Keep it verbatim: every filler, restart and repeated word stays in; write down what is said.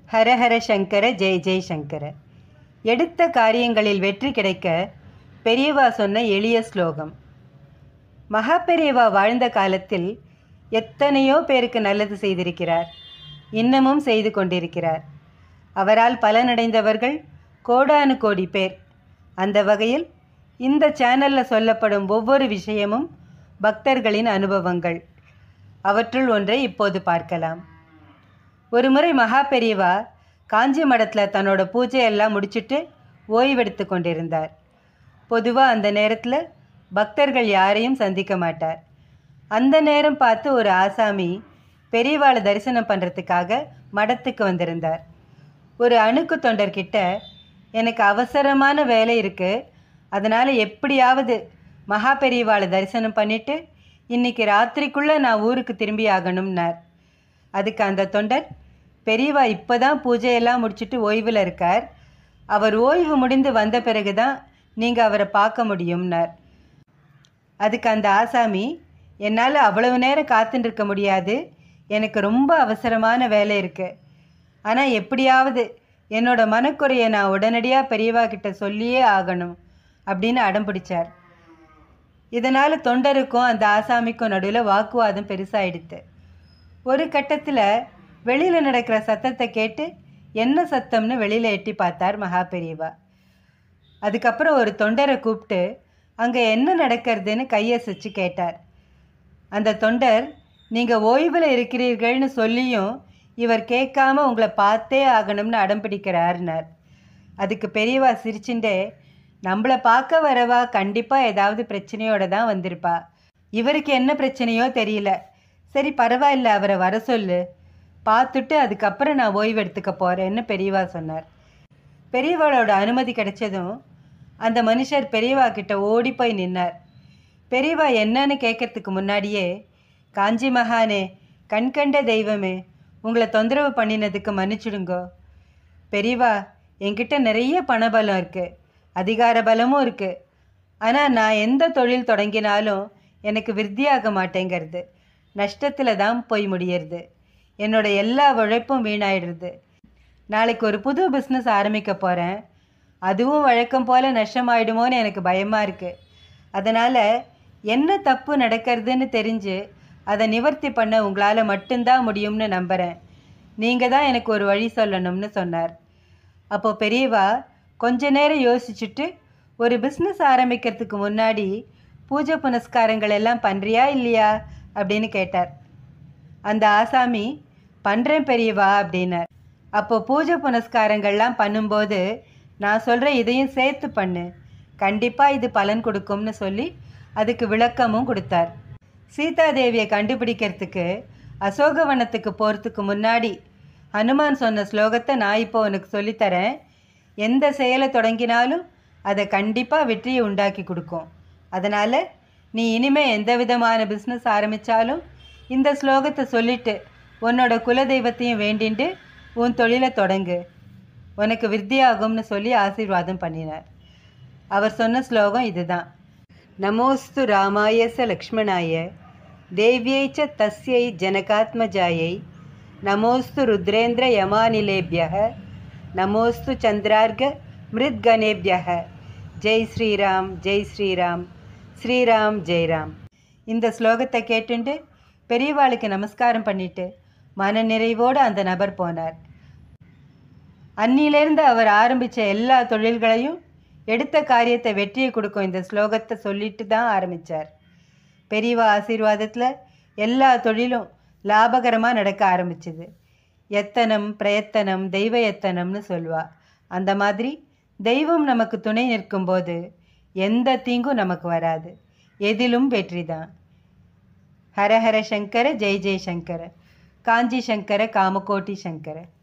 ஹரஹர சங்கர ஜெய் ஜெய் சங்கர. எடுத்த காரியங்களில் வெற்றி கிடைக்க பெரியவா சொன்ன எளிய ஸ்லோகம். மகா பெரியவா வாழ்ந்த காலத்தில் எத்தனையோ பேருக்கு நல்லது செய்திருக்கிறார், இன்னமும் செய்து கொண்டிருக்கிறார். அவரால் பலனடைந்தவர்கள் கோடானு கோடி பேர். அந்த வகையில் இந்த சேனலில் சொல்லப்படும் ஒவ்வொரு விஷயமும் பக்தர்களின் அனுபவங்கள். அவற்றுள் ஒன்றை இப்போது பார்க்கலாம். ஒரு முறை மகா பெரியவா காஞ்சி மடத்தில் தன்னோட பூஜையெல்லாம் முடிச்சுட்டு ஓய்வெடுத்து கொண்டிருந்தார். பொதுவாக அந்த நேரத்தில் பக்தர்கள் யாரையும் சந்திக்க மாட்டார். அந்த நேரம் பார்த்து ஒரு ஆசாமி பெரியவாளை தரிசனம் பண்ணுறதுக்காக மடத்துக்கு வந்திருந்தார். ஒரு அணுக்கு தொண்டர்கிட்ட, எனக்கு அவசரமான வேலை இருக்குது, அதனால் எப்படியாவது மகா பெரியவாளை தரிசனம் பண்ணிவிட்டு இன்றைக்கி ராத்திரிக்குள்ளே நான் ஊருக்கு திரும்பி ஆகணும்னார். அதுக்கு அந்த தொண்டர், பெரியவா இப்போ தான் பூஜையெல்லாம் முடிச்சுட்டு ஓய்வில் இருக்கார், அவர் ஓய்வு முடிந்து வந்த பிறகு தான் நீங்கள் அவரை பார்க்க முடியும்னார். அதுக்கு அந்த ஆசாமி, என்னால் அவ்வளவு நேரம் காத்துருக்க முடியாது, எனக்கு ரொம்ப அவசரமான வேலை இருக்குது, ஆனால் எப்படியாவது என்னோடய மனக்குறையை நான் உடனடியாக பெரியவா கிட்ட சொல்லியே ஆகணும் அப்படின்னு அடம் பிடிச்சார். இதனால் தொண்டருக்கும் அந்த ஆசாமிக்கும் நடுவில் வாக்குவாதம் பெருசாகிடுது. ஒரு கட்டத்தில் வெளியில் நடக்கிற சத்தத்தை கேட்டு என்ன சத்தம்னு வெளியில் எட்டி பார்த்தார் மகா பெரியவா. அதுக்கப்புறம் ஒரு தொண்டரை கூப்பிட்டு அங்கே என்ன நடக்கிறதுன்னு கையசைச்சு கேட்டார். அந்த தொண்டர், நீங்கள் ஓய்வில் இருக்கிறீர்கள்னு சொல்லியும் இவர் கேட்காம உங்களை பார்த்தே ஆகணும்னு அடம் பிடிக்கிறார்னார். அதுக்கு பெரியவா சிரிச்சுட்டே, நம்மளை பார்க்க வரவா கண்டிப்பாக ஏதாவது பிரச்சனையோடு தான் வந்திருப்பா, இவருக்கு என்ன பிரச்சனையோ தெரியல, சரி பரவாயில்ல, அவரை வர சொல்லு, பார்த்துட்டு அதுக்கப்புறம் நான் ஓய்வு எடுத்துக்க போகிறேன்னு பெரியவா சொன்னார். பெரியவாளோட அனுமதி கிடைச்சதும் அந்த மனுஷர் பெரியவா கிட்ட ஓடி போய் நின்னார். பெரியவா என்னன்னு கேட்கறதுக்கு முன்னாடியே, காஞ்சி மகானே, கண்கண்ட தெய்வமே, உங்களை தொந்தரவு பண்ணினதுக்கு மன்னிச்சுடுங்கோ. பெரியவா, என்கிட்ட நிறைய பணபலம் இருக்குது, அதிகார பலமும் இருக்குது, ஆனால் நான் எந்த தொழில் தொடங்கினாலும் எனக்கு விருத்தியாக மாட்டேங்கிறது, நஷ்டத்தில் தான் போய் முடியறது, என்னோட எல்லா உழைப்பும் வீணாயிடுறது. நாளைக்கு ஒரு புது பிஸ்னஸ் ஆரம்பிக்க போகிறேன், அதுவும் வழக்கம் போல் நஷ்டமாயிடுமோன்னு எனக்கு பயமாக இருக்குது. அதனால் என்ன தப்பு நடக்கிறதுன்னு தெரிஞ்சு அதை நிவர்த்தி பண்ண உங்களால் மட்டும்தான் முடியும்னு நம்புகிறேன், நீங்கள் தான் எனக்கு ஒரு வழி சொல்லணும்னு சொன்னார். அப்போது பெரியவா கொஞ்ச நேரம் யோசிச்சுட்டு, ஒரு பிஸ்னஸ் ஆரம்பிக்கிறதுக்கு முன்னாடி பூஜை புனஸ்காரங்கள் எல்லாம் பண்ணுறியா இல்லையா அப்படின்னு கேட்டார். அந்த ஆசாமி, பண்ணுறேன் பெரியவா அப்படின்னார். அப்போ பூஜை புனஸ்காரங்கள்லாம் பண்ணும்போது நான் சொல்கிற இதையும் சேர்த்து பண்ணு, கண்டிப்பாக இது பலன் கொடுக்கும்னு சொல்லி அதுக்கு விளக்கமும் கொடுத்தார். சீதாதேவியை கண்டுபிடிக்கிறதுக்கு அசோகவனத்துக்கு போகிறதுக்கு முன்னாடி ஹனுமான் சொன்ன ஸ்லோகத்தை நான் இப்போ உனக்கு சொல்லித்தரேன். எந்த செயலை தொடங்கினாலும் அதை கண்டிப்பாக வெற்றியை உண்டாக்கி கொடுக்கும். அதனால் நீ இனிமேல் எந்த விதமான பிஸ்னஸ் ஆரம்பித்தாலும் இந்த ஸ்லோகத்தை சொல்லிட்டு உன்னோட குலதெய்வத்தையும் வேண்டிண்டு உன் தொழிலை தொடங்கு, உனக்கு விருத்தியாகும்னு சொல்லி ஆசீர்வாதம் பண்ணினார். அவர் சொன்ன ஸ்லோகம் இதுதான். நமோஸ்து ராமாயச லக்ஷ்மணாய தேவ்யை ச தஸ்யை ஜனகாத்மஜாயை நமோஸ்து ருத்ரேந்திர யமானிலேபியக நமோஸ்து சந்திரார்க மிருத்கணேபியக ஜெய் ஸ்ரீராம் ஜெய் ஸ்ரீராம் ஸ்ரீராம் ஜெய்ராம். இந்த ஸ்லோகத்தை கேட்டுண்டு பெரியவாளுக்கு நமஸ்காரம் பண்ணிட்டு மன நிறைவோடு அந்த நபர் போனார். அன்னிலேருந்து அவர் ஆரம்பித்த எல்லா தொழில்களையும் எடுத்த காரியத்தை வெற்றியை கொடுக்கும் இந்த ஸ்லோகத்தை சொல்லிட்டு தான் ஆரம்பித்தார். பெரியவா ஆசீர்வாதத்தில் எல்லா தொழிலும் லாபகரமாக நடக்க ஆரம்பிச்சுது. எத்தனம் பிரயத்தனம் தெய்வ எத்தனம்னு சொல்வா. அந்த மாதிரி தெய்வம் நமக்கு துணை நிற்கும்போது எந்த தீங்கும் நமக்கு வராது, எதிலும் வெற்றி தான். ஹரஹர சங்கர ஜெய் ஜெய் சங்கர. காஞ்சி சங்கர காமகோட்டி சங்கர.